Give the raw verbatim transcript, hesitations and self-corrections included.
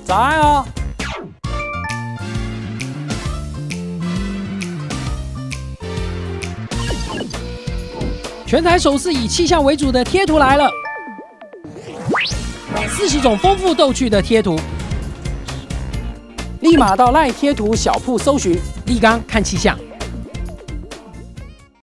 早安哦。全台首次以气象为主的贴图来了，四十种丰富逗趣的贴图，立马到赖贴图小铺搜寻立刚看气象。